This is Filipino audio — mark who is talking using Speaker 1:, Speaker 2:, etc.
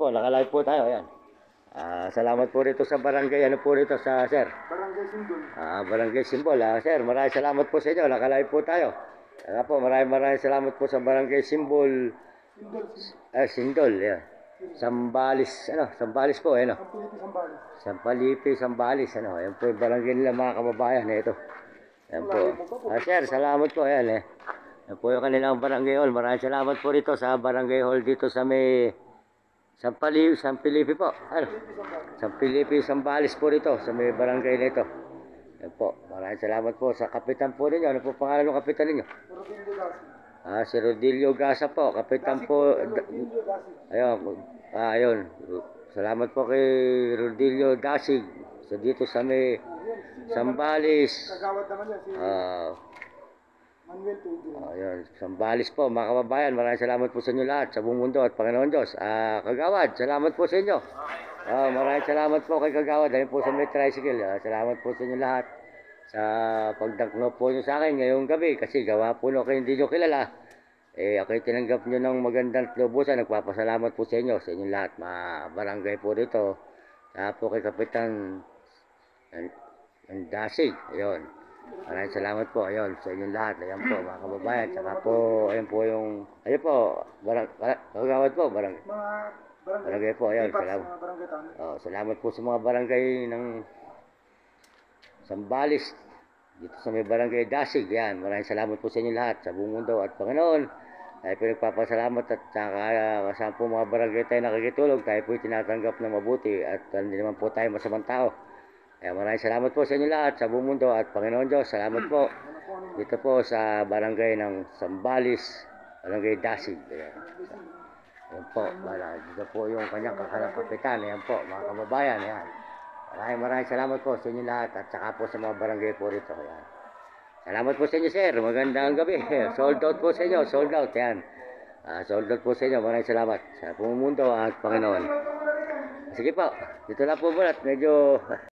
Speaker 1: po, nakalive po tayo. Ayan. Salamat po rito sa barangay. Ano po rito sa sir?
Speaker 2: Barangay Simbol.
Speaker 1: Barangay Simbol. Sir, maraming salamat po sa inyo. Nakalive po tayo. Po, maraming salamat po sa barangay Simbol. Sindol. Yeah. Sambales, Sambales po,
Speaker 2: Sambales.
Speaker 1: Sampalipi, Sambales, Ayan po yung barangay nila mga kababayan. Ito. Ayan po. Sir, salamat po. Ayan Ayan po yung kanilang barangay hall. Maraming salamat po rito sa barangay hall dito sa may Sampilipi po. Sampilipi, Sambales po rito sa may barangay nito. Ayan po. Maraming salamat po sa kapitan po ninyo. Ano po pangalan ng kapitan ninyo? Si Rodilio Gasa po. Kapitan po. Ayun. Salamat po kay Rodilio Dasig. Dito sa may Sambales.
Speaker 2: Kagawad naman yan si Manuel Tudor.
Speaker 1: Ayun, Sambales po mga kababayan. Maraming salamat po sa inyo lahat sa buong mundo at Panginoon Diyos. Kagawad, salamat po sa inyo. Maraming salamat po kay Kagawad. Ayun po sa may tricycle. Salamat po sa inyo lahat sa pagdakno po nyo sa akin ngayong gabi kasi gawa po kayo hindi nyo kilala. Ako'y tinanggap nyo ng magandang lubusan. Nagpapasalamat po sa inyo lahat, mga barangay po dito. Po kay Kapitan Dasig. Ayun. Maraming salamat po. Ayun, sa inyong lahat. Ayan po, mga kababayan. Saka po, ayun po yung, ayun po, Kagawad po, barangay po. Ayun, salamat. Salamat po sa mga barangay ng Sambales. Dito sa may barangay Dasig. Yan, maraming salamat po sa inyong lahat sa buong mundo at Panginoon. Tayo po nagpapasalamat at saka kasama po mga barangay tayo nakikitulog. Tayo po tinatanggap na mabuti at hindi naman po tayo masamang tao. Kaya maraming salamat po sa inyo lahat sa buong mundo at Panginoon Diyos. Salamat po dito po sa barangay ng Sambales, barangay Dasig. Ayan po, dito po yung kanyang kakalang kapitan. Ayan po, mga kababayan. Ayan. Maraming salamat po sa inyo lahat at saka po sa mga barangay po rito. Ayan. Salamat po sa inyo, sir. Magandang gabi. Sold out po sa inyo. Sold out. Ayan. Sold out po sa inyo. Maraming salamat sa buong mundo at Panginoon. Sige po. Dito lang po muna. Medyo